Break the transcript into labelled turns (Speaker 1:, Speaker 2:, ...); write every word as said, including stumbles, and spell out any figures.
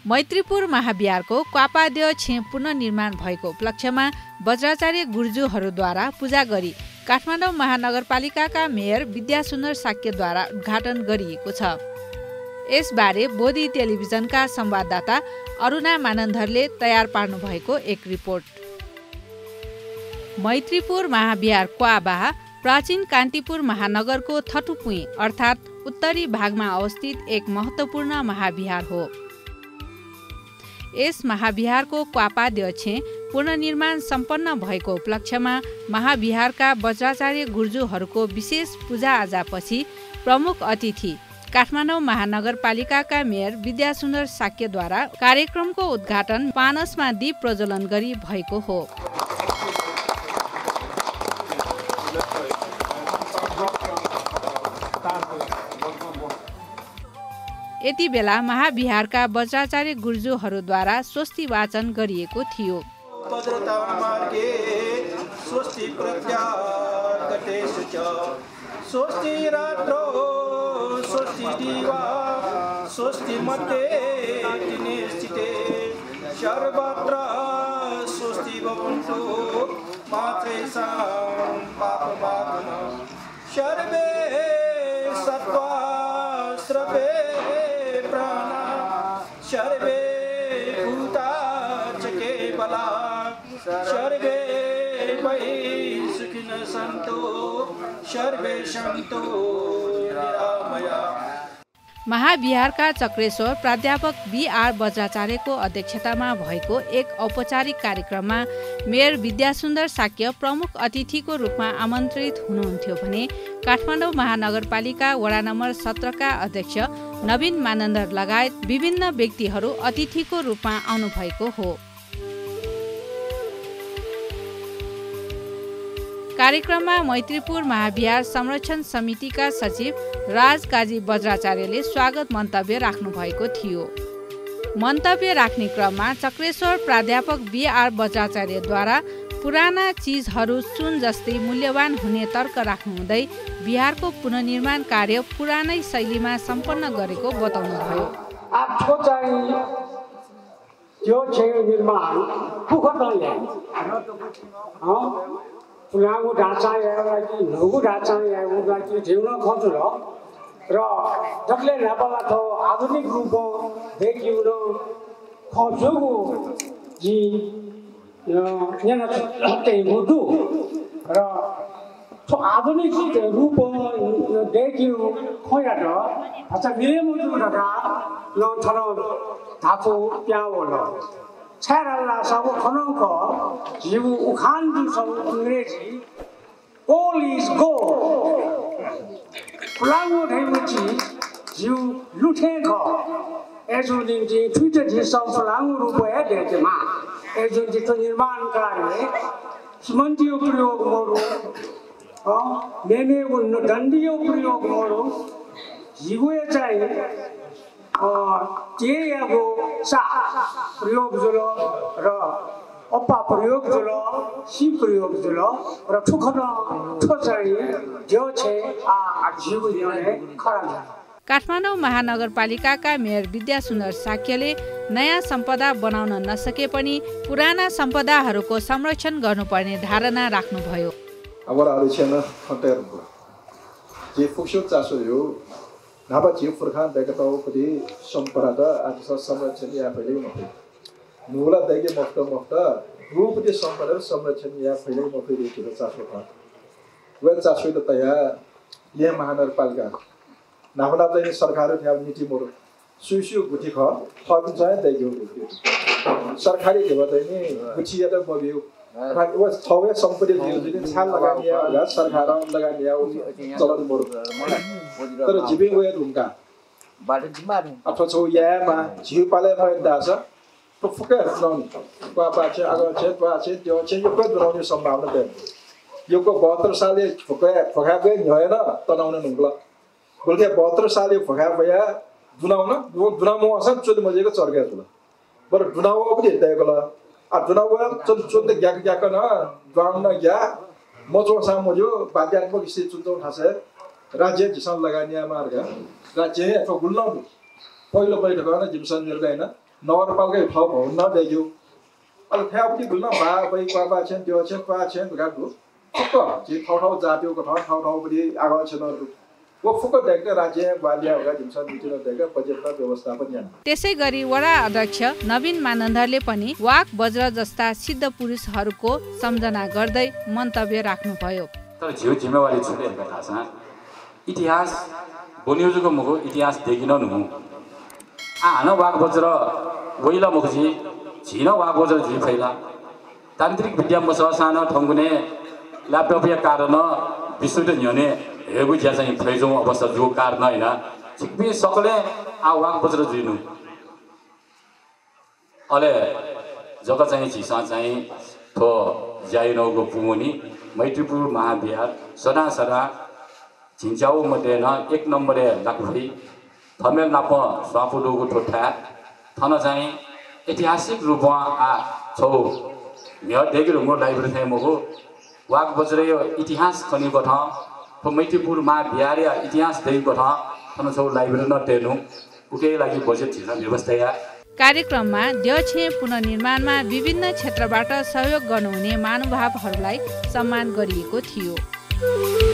Speaker 1: मैत्रीपुर महाविहारको क्वापादेव छे पुनर्निर्माण भएको उपलक्ष्यमा वज्राचार्य गुर्जुहरूद्वारा पूजा गरी काठमाडौँ महानगरपालिकाका मेयर विद्यासुन्दर साक्यद्वारा उद्घाटन गरिएको छ। यसबारे बोधी टेलिभिजनका संवाददाता अरुणा मानन्धरले तयार पार्नु भएको एक रिपोर्ट। मैत्रीपुर महाविहार क्वाबाह प्राचीन कान्तिपुर महानगरको थटुपुई अर्थात् उत्तरी भागमा अवस्थित एक महत्त्वपूर्ण महाविहार हो। यस महाविहारको क्वापादेव छे पुनर्निर्माण सम्पन्न भएको उपलक्ष्यमा महाविहारका वज्राचार्य गुर्जुहरूको विशेष पूजाआजापछि प्रमुख अतिथि काठमाडौँ महानगरपालिकाका मेयर विद्यासुन्दर साक्यद्वारा कार्यक्रमको उद्घाटन पानसमा दीप प्रज्वलन गरी भएको हो। यति बेला महाविहारका वज्राचार्य गुर्जुहरूद्वारा स्वस्ति वाचन गरिएको थियो।
Speaker 2: सर्वे भूता चके बला सर्वे वै सुखिनः सन्तु सर्वे सन्तु निरामया।
Speaker 1: महाविहारका चक्रेश्वर प्राध्यापक बी आर वज्राचार्यको अध्यक्षतामा भएको एक औपचारिक कार्यक्रममा मेयर विद्यासुन्दर साक्य प्रमुख अतिथिको रूपमा आमन्त्रित हुनुहुन्थ्यो भने काठमाडौँ महानगरपालिका वडा नम्बर सत्रका अध्यक्ष नवीन मानन्धर लगायत विभिन्न व्यक्तिहरू अतिथिको रूपमा आउनुभएको हो। कार्यक्रममा मैत्रीपुर महाविहार संरक्षण समितिका सचिव राज काजी वज्राचार्यले स्वागत मन्तव्य राख्नु भएको थियो। मन्तव्य राख्ने क्रममा चक्रेश्वर प्राध्यापक बी आर वज्राचार्यद्वारा पुराना चिजहरू सुन जस्तै मूल्यवान हुने तर्क राख्नुहुँदै बिहारको पुनर्निर्माण कार्य पुरानै शैलीमा सम्पन्न गरेको बताउनुभयो।
Speaker 3: आपको चाहिँ त्यो चाहिँ निर्माण पुखर्दै पुरानो ढाँचा एउटा कि लघु ढाँचा एउटा कि जिउन खोज्नु र जसले नेपाललाई त आधुनिक रूपमा देखिउन खोजेको जी यहाँ त्यही मुटु र आधुनिक रूपमा देखिउ खोजेर अच्छा मिले मुटु रका नथर धातु त्यहाँ होला छारला सब खनक जीव उखान जो सब अंग्रेजी all is go पुलाङो ढैमची जीव लुठेको एजुन दिनजी ट्विटर जी सब पुलाङो रुपया देखेमा एजुन जी तो निर्माण कार्य सिमन्टियो प्रयोग गरौ अ मेमे उन्न दण्डियो प्रयोग गरौ जीवए चाहिँ त्यहीको सा प्रयोग जुलो र अप्पा प्रयोग जुलो सी प्रयोग जुलो र ठुखन ठोचरी जो छे आ जीव दिने खरा।
Speaker 1: काठमाडौँ महानगरपालिकाका मेयर विद्यासुन्दर साक्यले नयाँ सम्पदा बनाउन नसके पनि पुराना सम्पदाहरूको संरक्षण गर्नुपर्ने धारणा राख्नुभयो।
Speaker 4: नाबा जीव फुर्खान देखताओ पदी संपरादा आदिसा संरक्षण या पहले मफे नूला देगे मफ्ता मफ्ता रूप दे संपदा संरक्षण या पहले मफे देखी तो चासो था वह चासो तो तया ये महानगरपालिका नाबला तो सरकार थे नीति मोर सुसु गुठी खा फाबिन जाए देगे हो सरकारी के बात है गुठी या तो बबियो वो थोड़े संपत्ति दिल छाल लगा दिया होगा सरकारों लगा दिया वो चलन बोल तर जीविंग वो उनका अब तो ये माँ जीव पाले में दासा तो फुके रखनाऊँ पापा बाचे अगर चेत बाचे जो चेत यो कोई बनाऊँ संभावना दे यो को बहत्तर साल ये फुके फुका गए न्याय ना तनाव ने निकला बोलते बहत्तर साल ये फुका गया दुनाव ना वो दुनाव में असल चोट मजे को चढ़ गया तुला पर दुनाव वो भी देता है कला अब दुनाव चोट चोट क्या क्या करना गांव ना क्या मजो साम मजो बाजार में किसी चुनता उठासे राज्य जिसान लगाने मार्ग राज्य है तो गुल्ला पहिलो पहिलो गर्न जिमसन निर्गयन नगरपालिका ठाउँ भवन नदेखियो अब थ्यापटी गुल्न बा बै क्वा छेन त्यो छेन क्वा छेन गाडु फुक्क जे ठाउँ ठाउँ जातिको ठाउँ ठाउँ ठाउँ पनि आगाउ छन वो फुक्क देख्दै राज्य बालिया होगा दिन्छ मिटिन देख्दै बजेट व्यवस्थापन यहाँ
Speaker 1: त्यसै गरी वडा अध्यक्ष नवीन मानन्दरले पनि वाक वज्र जस्ता सिद्ध पुरुषहरूको सम्झना गर्दै मन्तव्य राख्नुभयो।
Speaker 5: तर जिउ जिम्मेवारी छुटे थाहा छ इतिहास बोनियोजुको मुखो इतिहास देखिन नु आ हान वाक वज्र वइला मुखजी झिन वाक वज्र झि फैला तान्त्रिक विद्या मससान ठंगुने ल्यापटॉप या कारण विशुद्ध न्यने हेगु ज्या चाहिँ फैजौ अवस्था जो कारण हैन छिकबे सकले आ वाक वज्र जिनु अले जग्गा चाहिँ झिसा चाहिँ थो जाइनौको पुमुनि मैत्रीपुर महाविहार सदा सदा झिन्चाउ मटेन एक नम्बरे लाग्दै थमेल नाप स्वापुडोको ठोठा थन चाहिँ ऐतिहासिक रूपमा आ छौ म्य देगी रुमो लाइब्रेरी थे मगो वाक वज्र यो इतिहास खनिको ठ तो मैत्रीपुर महाविहार या इतिहास देईको ठ थन छौ लाइब्रेरी न टेनु उके लागि बजेट छिसा व्यवस्था या
Speaker 1: कार्यक्रममा देउछे पुनर्निर्माणमा विभिन्न क्षेत्रबाट सहयोग गर्नुहुने महानुभावहरूलाई सम्मान गरिएको थियो।